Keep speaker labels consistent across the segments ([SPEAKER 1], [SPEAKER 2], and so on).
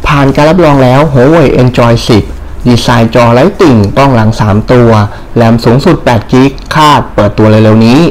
[SPEAKER 1] ผ่านการรับรองแล้ว Huawei Enjoy 10 ดีไซน์จอไร้ติ่งกล้องหลัง3ตัวแรมสูงสุด8 GB คาดเปิดตัวเร็วๆนี้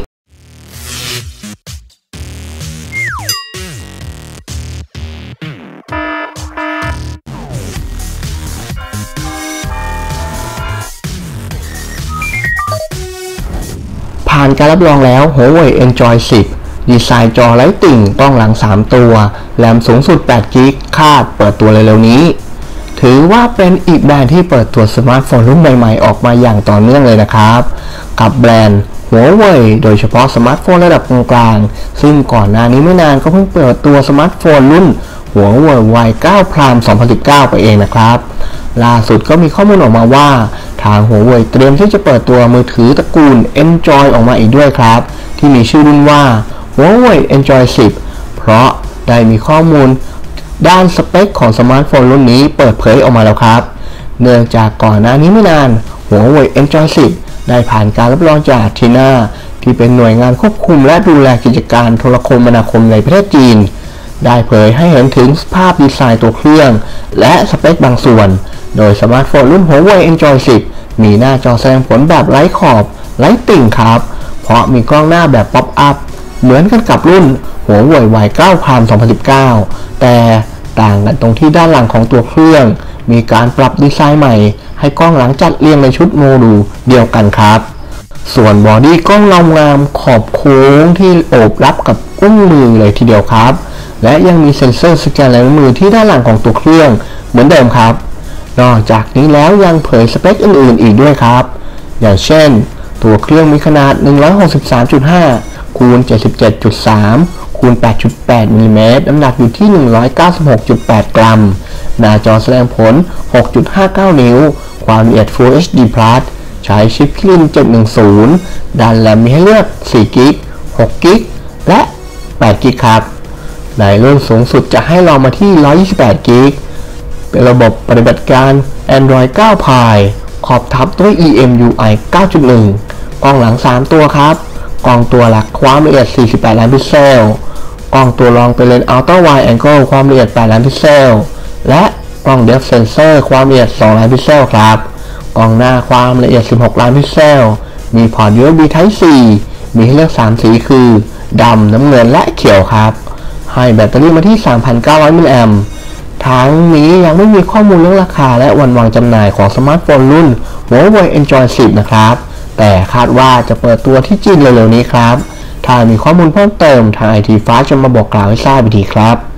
[SPEAKER 1] ผ่านการรับรองแล้ว Huawei Enjoy 10 ดีไซน์จอไร้ติ่งกล้องหลัง3ตัวแรมสูงสุด8 GB คาดเปิดตัวเร็วๆนี้ถือว่าเป็นอีกแบรนด์ที่เปิดตัวสมาร์ทโฟนรุ่นใหม่ๆออกมาอย่างต่อเนื่องเลยนะครับกับแบรนด์ Huawei โดยเฉพาะสมาร์ทโฟนระดับกลางๆซึ่งก่อนหน้านี้ไม่นานก็เพิ่งเปิดตัวสมาร์ทโฟนรุ่น Huawei Y9 Prime 2019 ไปเองนะครับล่าสุดก็มีข้อมูลออกมาว่าทาง Huawei เตรียมที่จะเปิดตัวมือถือตระกูล Enjoy ออกมาอีกด้วยครับที่มีชื่อรุ่นว่า Huawei Enjoy 10 เพราะได้มีข้อมูลด้านสเปคของสมาร์ทโฟนรุ่นนี้เปิดเผยออกมาแล้วครับเนื่องจากก่อนหน้านี้ไม่นาน Huawei Enjoy 10 ได้ผ่านการรับรองจาก TINA ที่เป็นหน่วยงานควบคุมและดูแลกิจการโทรคมนาคมในประเทศจีนได้เผยให้เห็นถึงภาพดีไซน์ตัวเครื่องและสเปคบางส่วนโดยสมาร์ทโฟนรุ่น Huawei Enjoy 10 มีหน้าจอแสดงผลแบบไร้ขอบไร้ติ่งครับเพราะมีกล้องหน้าแบบป๊อปอัพเหมือนกันกับรุ่น Huawei Y9 Prime 2019 แต่ต่างกันตรงที่ด้านหลังของตัวเครื่องมีการปรับดีไซน์ใหม่ให้กล้องหลังจัดเรียงในชุดโมดูลเดียวกันครับส่วนบอดี้กล้องเงางามขอบโค้งที่โอบรับกับอุ้งมือเลยทีเดียวครับและยังมีเซ็นเซอร์สแกนลายนิ้วมือที่ด้านหลังของตัวเครื่องเหมือนเดิมครับนอกจากนี้แล้วยังเผยสเปคอื่นๆอีกด้วยครับอย่างเช่นตัวเครื่องมีขนาด 163.5 คูณ 77.3 คูณ 8.8 มิลลิเมตรน้ำหนักอยู่ที่ 196.8 กรัมหน้าจอแสดงผล 6.59 นิ้วความละเอียด Full HD Plus ใช้ชิป Kirin 710ด้านแรมมีให้เลือก4 GB 6 GB และ8 GB ครับในรุ่นสูงสุดจะให้รองมาที่128 GB เป็นระบบปฏิบัติการ Android 9 Pie ขอบทับด้วย EMUI 9.1 กล้องหลัง3ตัวครับกล้องตัวหลักความละเอียด48ล้านพิกเซลกล้องตัวรองเป็นเลนส์ Ultra Wide Angle ความละเอียด8ล้านพิกเซลและกล้อง Depth Sensor ความละเอียด2ล้านพิกเซลครับกล้องหน้าความละเอียด16ล้านพิกเซลมีพอร์ต USB Type C มีให้เลือก3สีคือดำน้ำเงินและเขียวครับให้แบตเตอรี่มาที่ 3,900 มิลลิแอมป์ทั้งนี้ยังไม่มีข้อมูลเรื่องราคาและวันวางจำหน่ายของสมาร์ทโฟนรุ่น Huawei Enjoy 10 นะครับแต่คาดว่าจะเปิดตัวที่จีนเร็วๆนี้ครับถ้ามีข้อมูลเพิ่มเติมทาง IT Fast จะมาบอกกล่าวให้ทราบอีกทีครับ